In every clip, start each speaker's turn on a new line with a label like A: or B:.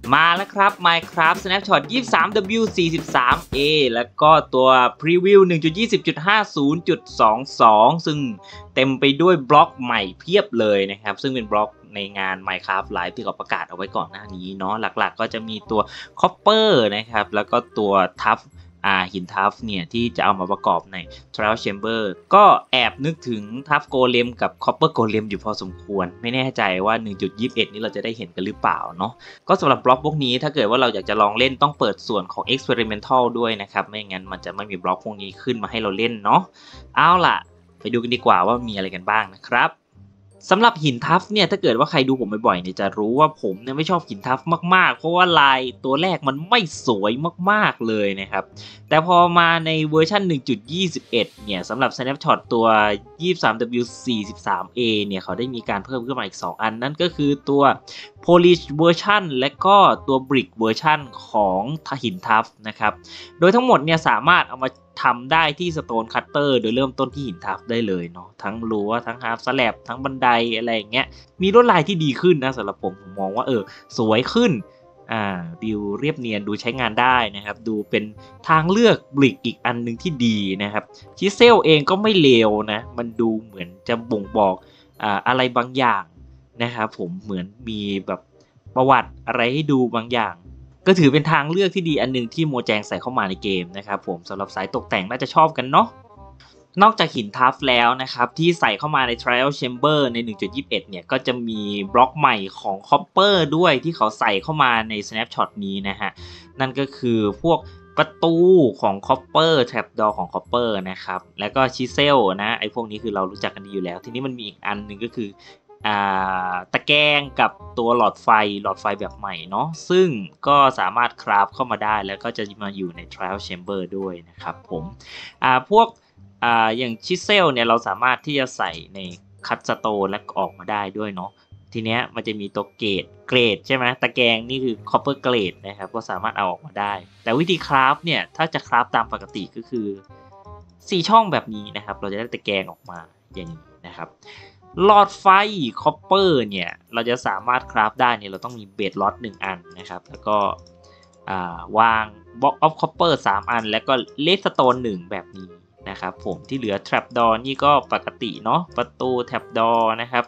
A: มาแล้วครับ Minecraft Snapshot 23W43A แล้วก็ตัว Preview 1.20.50.22 ซึ่งเต็มไปด้วยบล็อกใหม่เพียบเลยนะครับซึ่งเป็นบล็อกในงาน Minecraft Live ที่เขาประกาศเอาไว้ก่อนหน้านี้เนาะหลักๆก็จะมีตัว Copper นะครับแล้วก็ตัว Tuffหินทัฟเนี่ยที่จะเอามาประกอบใน Trial Chamber ก็แอบนึกถึงทัฟโกเลมกับ Copper Golem อยู่พอสมควรไม่แน่ใจว่า 1.21 นี้เราจะได้เห็นกันหรือเปล่าเนาะก็สำหรับบล็อกพวกนี้ถ้าเกิดว่าเราอยากจะลองเล่นต้องเปิดส่วนของ Experimental ด้วยนะครับไม่งั้นมันจะไม่มีบล็อกพวกนี้ขึ้นมาให้เราเล่นเนาะเอาล่ะไปดูกันดีกว่าว่ามีอะไรกันบ้างนะครับสำหรับหินทัฟเนี่ยถ้าเกิดว่าใครดูผมบ่อยๆเนี่ยจะรู้ว่าผมเนี่ยไม่ชอบหินทัฟมากๆเพราะว่าลายตัวแรกมันไม่สวยมากๆเลยนะครับแต่พอมาในเวอร์ชัน 1.21 เนี่ยสำหรับ Snapshot ตัว 23W43A เนี่ยเขาได้มีการเพิ่มขึ้นมาอีก2อันนั่นก็คือตัว Polish Version และก็ตัว Brick Version ของหินทัฟนะครับโดยทั้งหมดเนี่ยสามารถเอามาทำได้ที่ Stone Cutter โดยเริ่มต้นที่หินทัฟได้เลยเนาะทั้งรั้วทั้ง Half Slab ทั้งบันไดอะไรอย่างเงี้ยมีลวดลายที่ดีขึ้นนะสำหรับผมมองว่าสวยขึ้นดูเรียบเนียนดูใช้งานได้นะครับดูเป็นทางเลือกบลิกอีกอันนึงที่ดีนะครับชิเซลเองก็ไม่เลวนะมันดูเหมือนจะบ่งบอกอะไรบางอย่างนะครับผมเหมือนมีแบบประวัติอะไรให้ดูบางอย่างก็ถือเป็นทางเลือกที่ดีอันนึงที่โมแจงใส่เข้ามาในเกมนะครับผมสำหรับสายตกแต่งน่าจะชอบกันเนาะนอกจากหินทัฟแล้วนะครับที่ใส่เข้ามาใน Trial Chamber ใน 1.21 เนี่ยก็จะมีบล็อกใหม่ของ Copper ด้วยที่เขาใส่เข้ามาใน Snapshot นี้นะฮะนั่นก็คือพวกประตูของ Copper Trapdoor ของ Copper นะครับแล้วก็ Chisel นะไอ้พวกนี้คือเรารู้จักกันดีอยู่แล้วทีนี้มันมีอีกอันหนึ่งก็คือตะแกรงกับตัวหลอดไฟแบบใหม่เนาะซึ่งก็สามารถคราฟเข้ามาได้แล้วก็จะมาอยู่ใน Trial Chamber ด้วยนะครับผมพวกอย่างชิเซลเนี่ยเราสามารถที่จะใส่ในคัตสโตนและออกมาได้ด้วยเนาะทีเนี้ยมันจะมีตัวเกรดใช่ไหมตะแกรงนี่คือ copper เกรดนะครับก็สามารถเอาออกมาได้แต่วิธีคราฟเนี่ยถ้าจะคราฟตามปกติก็คือ4ช่องแบบนี้นะครับเราจะได้ตะแกรงออกมาอย่างนี้นะครับหลอดไฟ copper เนี่ยเราจะสามารถคราฟได้เนี่ยเราต้องมีเบสล็อต1อันนะครับแล้วก็วางบล็อกออฟ copper 3อันแล้วก็เลสโตน1แบบนี้นะครับผมที่เหลือ trapdoor นี่ก็ปกติเนาะประตู trapdoor นะครับ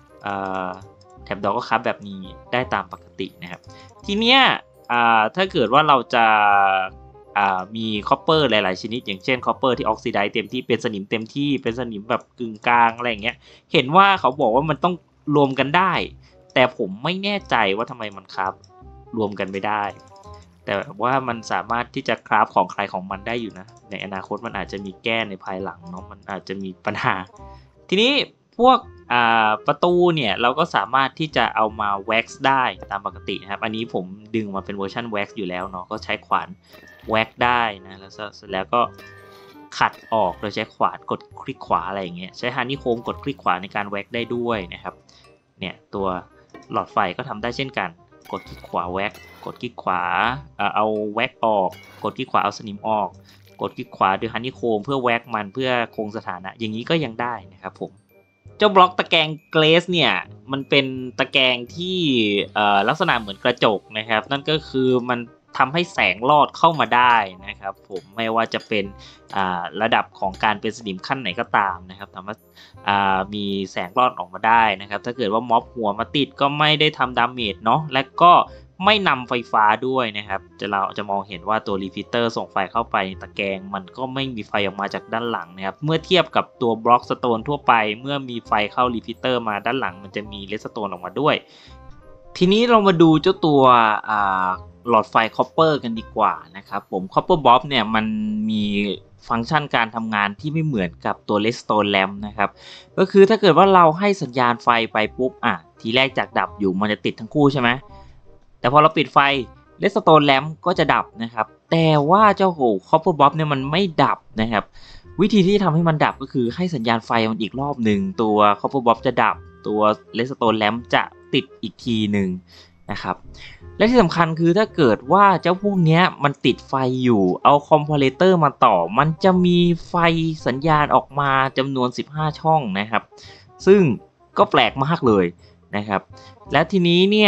A: trapdoor ก็ครับแบบนี้ได้ตามปกตินะครับทีเนี้ยถ้าเกิดว่าเราจะมี copper หลายๆชนิดอย่างเช่น copper ที่ oxidize เต็มที่เป็นสนิมเต็มที่เป็นสนิมแบบกึ่งกลางอะไรอย่างเงี้ยเห็นว่าเขาบอกว่ามันต้องรวมกันได้แต่ผมไม่แน่ใจว่าทำไมมันครับรวมกันไม่ได้แต่ว่ามันสามารถที่จะคราฟของใครของมันได้อยู่นะในอนาคตมันอาจจะมีแก้ในภายหลังเนาะมันอาจจะมีปัญหาทีนี้พวกประตูเนี่ยเราก็สามารถที่จะเอามาแว็กซ์ได้ตามปกตินะครับอันนี้ผมดึงมาเป็นเวอร์ชันแว็กซ์อยู่แล้วเนาะก็ใช้ขวานแว็กซ์ได้นะแล้วก็ขัดออกโดยใช้ขวานกดคลิกขวาอะไรอย่างเงี้ยใช้ฮันนี่โคมกดคลิกขวาในการแว็กซ์ได้ด้วยนะครับเนี่ยตัวหลอดไฟก็ทำได้เช่นกันกดคลิกขวาแว็กกดคลิกขวาเอาแว็กออกกดคลิกขวาเอาสนิมออกกดคลิกขวาด้วยฮันนี่โคมเพื่อแว็กมันเพื่อคงสถานะอย่างนี้ก็ยังได้นะครับผมเจ้าบล็อกตะแกรงเกรสเนี่ยมันเป็นตะแกรงที่ลักษณะเหมือนกระจกนะครับนั่นก็คือมันทำให้แสงลอดเข้ามาได้นะครับผมไม่ว่าจะเป็นระดับของการเป็นสนิมขั้นไหนก็ตามนะครับทำให้มีแสงลอดออกมาได้นะครับถ้าเกิดว่าม็อบหัวมาติดก็ไม่ได้ทำดาเมจเนาะและก็ไม่นำไฟฟ้าด้วยนะครับเราจะมองเห็นว่าตัวรีพิเตอร์ส่งไฟเข้าไปตะแกรงมันก็ไม่มีไฟออกมาจากด้านหลังนะครับเมื่อเทียบกับตัวบล็อกสโตนทั่วไปเมื่อมีไฟเข้ารีพิเตอร์มาด้านหลังมันจะมีเลสโตนออกมาด้วยทีนี้เรามาดูเจ้าตัวหลอดไฟคอปเปอร์กันดีกว่านะครับผมคอปเปอร์บ๊อบเนี่ยมันมีฟังก์ชันการทำงานที่ไม่เหมือนกับตัว Redstone Lamp นะครับก็คือถ้าเกิดว่าเราให้สัญญาณไฟไปปุ๊บทีแรกจากดับอยู่มันจะติดทั้งคู่ใช่ไหมแต่พอเราปิดไฟ Redstone Lamp ก็จะดับนะครับแต่ว่าเจ้าCopper Bob เนี่ยมันไม่ดับนะครับวิธีที่ทำให้มันดับก็คือให้สัญญาณไฟมันอีกรอบหนึ่งตัว Copper Bob จะดับตัว Redstone Lamp จะติดอีกทีหนึ่งนะครับและที่สำคัญคือถ้าเกิดว่าเจ้าพวกนี้มันติดไฟอยู่เอาคอมเพลเตอร์มาต่อมันจะมีไฟสัญญาณออกมาจำนวน15ช่องนะครับซึ่งก็แปลกมากเลยนะครับและทีนี้เนี่ย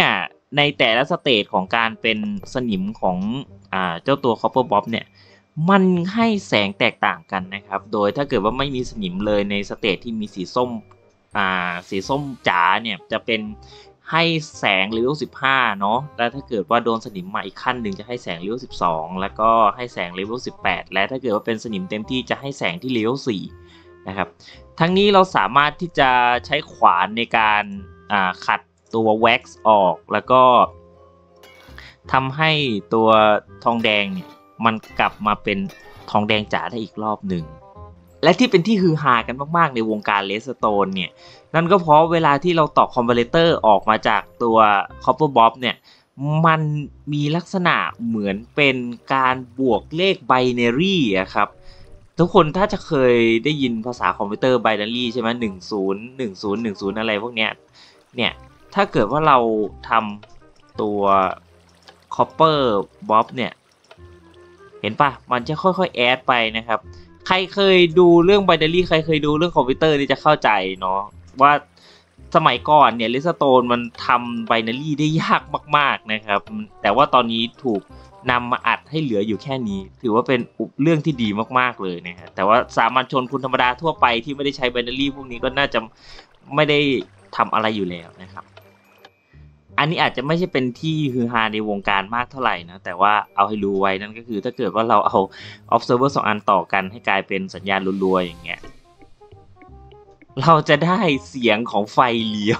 A: ในแต่ละสเตจของการเป็นสนิมของเจ้าตัว Copper Bob เนี่ยมันให้แสงแตกต่างกันนะครับโดยถ้าเกิดว่าไม่มีสนิมเลยในสเตจที่มีสีส้มสีส้มจ๋าเนี่ยจะเป็นให้แสงเลเวล15เนาะแล้วถ้าเกิดว่าโดนสนิมมาอีกขั้นหนึ่งจะให้แสงเลเวล12แล้วก็ให้แสงเลเวล18และถ้าเกิดว่าเป็นสนิมเต็มที่จะให้แสงที่เลเวล4นะครับทั้งนี้เราสามารถที่จะใช้ขวานในการขัดตัวแว็กซ์ออกแล้วก็ทำให้ตัวทองแดงเนี่ยมันกลับมาเป็นทองแดงจ๋าได้อีกรอบหนึ่งและที่เป็นที่ฮือฮากันมากๆในวงการเลสโตนเนี่ยนั่นก็เพราะเวลาที่เราต่อคอมเพลเตอร์ออกมาจากตัว Copper Bob เนี่ยมันมีลักษณะเหมือนเป็นการบวกเลขไบนารีอะครับทุกคนถ้าจะเคยได้ยินภาษาคอมพิวเตอร์ไบนารีใช่ไหม10 10 10อะไรพวกเนี้ยเนี่ยถ้าเกิดว่าเราทำตัว Copper Bob เนี่ยเห็นปะมันจะค่อยๆแอดไปนะครับใครเคยดูเรื่องไบนารีใครเคยดูเรื่องคอมพิวเตอร์นี่จะเข้าใจเนาะว่าสมัยก่อนเนี่ยเลสโตนมันทำไบนารีได้ยากมากๆนะครับแต่ว่าตอนนี้ถูกนำมาอัดให้เหลืออยู่แค่นี้ถือว่าเป็นเรื่องที่ดีมากๆเลยนะฮะแต่ว่าสามัญชนคนธรรมดาทั่วไปที่ไม่ได้ใช้ไบนารีพวกนี้ก็น่าจะไม่ได้ทำอะไรอยู่แล้วนะครับอันนี้อาจจะไม่ใช่เป็นที่ฮือฮาในวงการมากเท่าไหร่นะแต่ว่าเอาให้รู้ไว้นั่นก็คือถ้าเกิดว่าเราเอา observer 2 อันต่อกันให้กลายเป็นสัญญาณรัวๆอย่างเงี้ยเราจะได้เสียงของไฟเลี้ยว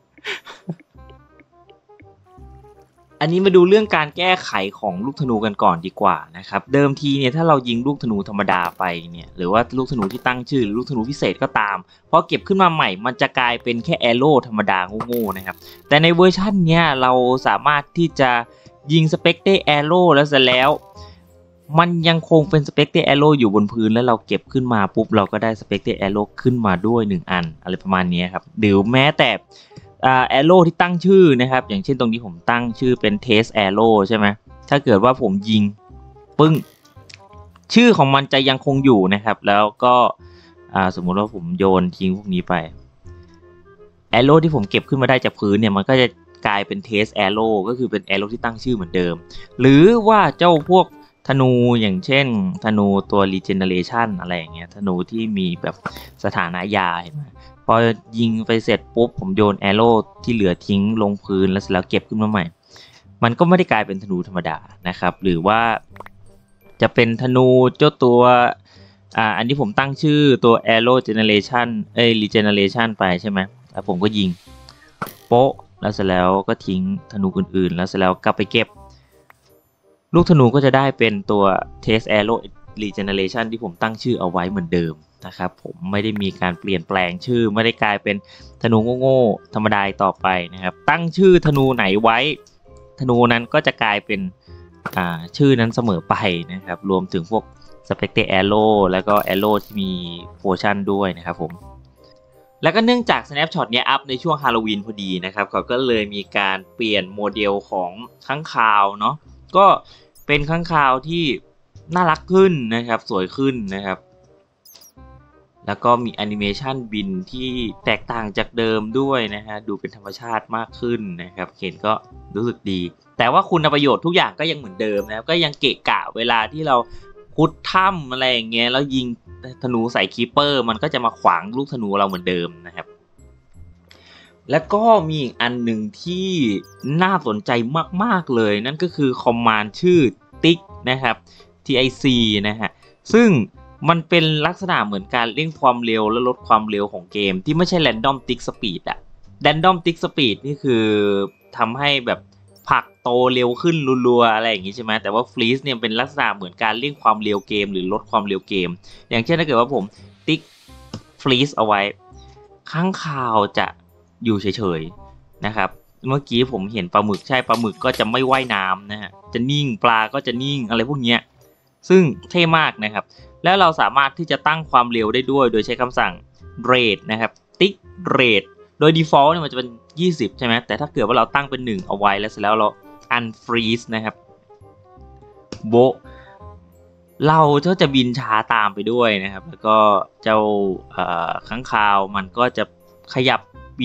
A: อันนี้มาดูเรื่องการแก้ไขของลูกธนูกันก่อนดีกว่านะครับเดิมทีเนี่ยถ้าเรายิงลูกธนูธรรมดาไปเนี่ยหรือว่าลูกธนูที่ตั้งชื่อหรือลูกธนูพิเศษก็ตามพอเก็บขึ้นมาใหม่มันจะกลายเป็นแค่แอโร่ธรรมดาโง่ๆนะครับแต่ในเวอร์ชันเนี้ยเราสามารถที่จะยิงสเปกเตอร์แอโร่แล้วเสร็จแล้วมันยังคงเป็นสเปกเตอร์แอโร่อยู่บนพื้นแล้วเราเก็บขึ้นมาปุ๊บเราก็ได้สเปกเตอร์แอโร่ขึ้นมาด้วย1อันอะไรประมาณนี้ครับหรือแม้แต่แอโร่ที่ตั้งชื่อนะครับอย่างเช่นตรงนี้ผมตั้งชื่อเป็นเทสแอโร่ใช่ไหมถ้าเกิดว่าผมยิงปึ้งชื่อของมันจะยังคงอยู่นะครับแล้วก็สมมุติว่าผมโยนทิ้งพวกนี้ไปแอโร่ที่ผมเก็บขึ้นมาได้จากพื้นเนี่ยมันก็จะกลายเป็นเทสแอโร่ก็คือเป็นแอโร่ที่ตั้งชื่อเหมือนเดิมหรือว่าเจ้าพวกธนูอย่างเช่นธนูตัว regeneration อะไรอย่างเงี้ยธนูที่มีแบบสถานะยาเห็นไหมพอยิงไปเสร็จปุ๊บผมโยนแอโร่ที่เหลือทิ้งลงพื้นแล้วเสร็จแล้วเก็บขึ้นมาใหม่มันก็ไม่ได้กลายเป็นธนูธรรมดานะครับหรือว่าจะเป็นธนูเจ้าตัวอันนี้ผมตั้งชื่อตัว arrow generation regeneration ไปใช่ไหมแล้วผมก็ยิงโป๊ะแล้วเสร็จแล้วก็ทิ้งธนูอื่นๆแล้วเสร็จแล้วกลับไปเก็บลูกธนูก็จะได้เป็นตัว test arrow regeneration ที่ผมตั้งชื่อเอาไว้เหมือนเดิมนะครับผมไม่ได้มีการเปลี่ยนแปลงชื่อไม่ได้กลายเป็นธนูโง่ๆธรรมดาต่อไปนะครับตั้งชื่อธนูไหนไว้ธนูนั้นก็จะกลายเป็นชื่อนั้นเสมอไปนะครับรวมถึงพวก Spectre Arrow แล้วก็ Arrow ที่มี Potion ด้วยนะครับผมแล้วก็เนื่องจาก Snapshot เนี้ยอัพในช่วงฮาโลวีนพอดีนะครับเขาก็เลยมีการเปลี่ยนโมเดลของค้างคาวเนาะก็เป็นค้างคาวที่น่ารักขึ้นนะครับสวยขึ้นนะครับแล้วก็มีแอนิเมชันบินที่แตกต่างจากเดิมด้วยนะฮะดูเป็นธรรมชาติมากขึ้นนะครับเห็นก็รู้สึกดีแต่ว่าคุณประโยชน์ทุกอย่างก็ยังเหมือนเดิมนะครับก็ยังเกะกะเวลาที่เราขุดถ้ำอะไรอย่างเงี้ยแล้วยิงธนูใส่คีเปอร์มันก็จะมาขวางลูกธนูเราเหมือนเดิมนะครับแล้วก็มีอีกอันหนึ่งที่น่าสนใจมากๆเลยนั่นก็คือคอมมานด์ชื่อติ๊กนะครับ TIC นะฮะซึ่งมันเป็นลักษณะเหมือนการเร่งความเร็วและลดความเร็วของเกมที่ไม่ใช่ Random Tick Speed อะ Random Tick Speed นี่คือทำให้แบบผักโตเร็วขึ้นรัวๆอะไรอย่างงี้ใช่ไหมแต่ว่า Freeze เนี่ยเป็นลักษณะเหมือนการเร่งความเร็วเกมหรือลดความเร็วเกมอย่างเช่นถ้าเกิดว่าผมติ๊ก Freeze เอาไว้ข้างคาวจะอยู่เฉยๆนะครับเมื่อกี้ผมเห็นปลาหมึกใช่ปลาหมึกก็จะไม่ว่ายน้ำนะฮะจะนิ่งปลาก็จะนิ่งอะไรพวกนี้ซึ่งเท่มากนะครับแล้วเราสามารถที่จะตั้งความเร็วได้ด้วยโดยใช้คำสั่ง rate นะครับติ๊ก rate โดย default เนี่ยมันจะเป็น20ใช่ไหมแต่ถ้าเกิดว่าเราตั้งเป็น1เอาไว้แล้วเสร็จแล้วเรา unfreeze นะครับโบเราจะบินช้าตามไปด้วยนะครับแล้วก็เจ้าค้างคาวมันก็จะขยับปีก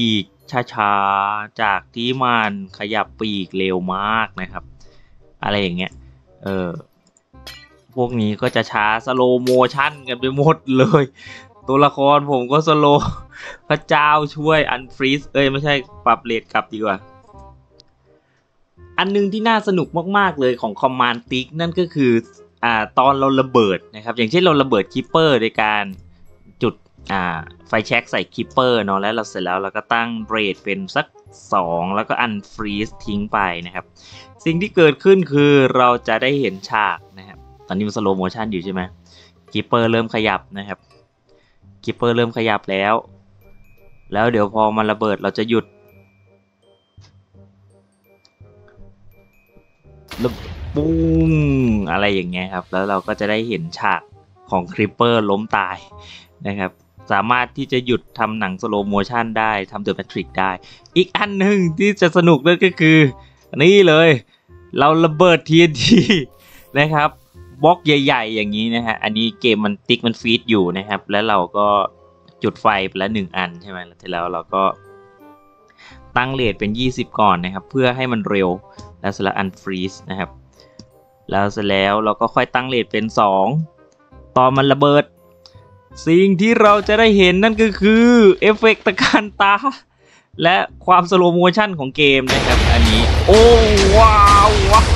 A: ช้าๆจากที่มันขยับปีกเร็วมากนะครับอะไรอย่างเงี้ยพวกนี้ก็จะช้าสโลโมชั่นกันไปหมดเลยตัวละครผมก็สโลพระเจ้าช่วยอันฟรีซไม่ใช่ปรับเรทกลับดีกว่าอันนึงที่น่าสนุกมากๆเลยของคอมมานด์ติ๊กนั่นก็คือตอนเราระเบิดนะครับอย่างเช่นเราระเบิดคิปเปอร์ในการจุดไฟแช็กใส่คิปเปอร์เนาะแล้วเราเสร็จแล้วเราก็ตั้งเรทเป็นสัก2แล้วก็อันฟรีซทิ้งไปนะครับสิ่งที่เกิดขึ้นคือเราจะได้เห็นฉากนะครับตอนนี้มันสโลโมชั่นอยู่ใช่ไหมคิปเปอร์เริ่มขยับนะครับคิปเปอร์เริ่มขยับแล้วเดี๋ยวพอมันระเบิดเราจะหยุดปุ้งอะไรอย่างเงี้ยครับแล้วเราก็จะได้เห็นฉากของคริปเปอร์ล้มตายนะครับสามารถที่จะหยุดทำหนังสโลโมชันได้ทำเดอะแมทริกได้อีกอันหนึ่งที่จะสนุกเลยก็คือนี่เลยเราระเบิด TNT นะครับบล็อกใหญ่ๆอย่างนี้นะฮะอันนี้เกมมันติ๊กมันฟีดอยู่นะครับแล้วเราก็จุดไฟไปแล้ว1อันใช่ไหมแล้วเราก็ตั้งเรทเป็น20ก่อนนะครับเพื่อให้มันเร็วแล้วเสร็จแล้วอันฟรีซนะครับแล้วเสร็จแล้วเราก็ค่อยตั้งเรทเป็น2ตอนมันระเบิดสิ่งที่เราจะได้เห็นนั่นก็คือเอฟเฟกต์ตะการตาและความสโลโมชั่นของเกมนะครับอันนี้โอ้ว้าว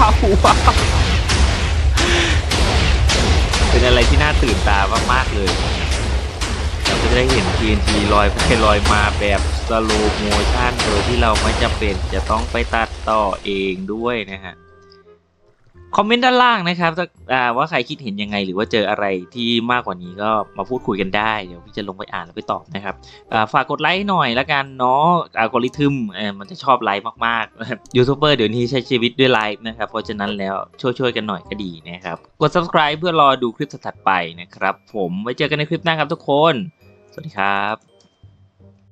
A: เป็นอะไรที่น่าตื่นตามากๆเลยเราจะได้เห็น TNT ลอยไปลอยมาแบบสโลโมชั่นโดยที่เราไม่จำเป็นจะต้องไปตัดต่อเองด้วยนะฮะคอมเมนต์ด้านล่างนะครับว่าใครคิดเห็นยังไงหรือว่าเจออะไรที่มากกว่านี้ก็มาพูดคุยกันได้เดี๋ยวพี่จะลงไปอ่านแล้วไปตอบนะครับฝากกดไลค์หน่อยละกันเนาะอัลกอริทึมมันจะชอบไลค์มากๆยูทูบเบอร์เดี๋ยวนี้ใช้ชีวิตด้วยไลค์นะครับเพราะฉะนั้นแล้วช่วยกันหน่อยก็ดีนะครับกด subscribe เพื่อรอดูคลิปถัดไปนะครับผมไว้เจอกันในคลิปหน้าครับทุกคนสวัสดีครับ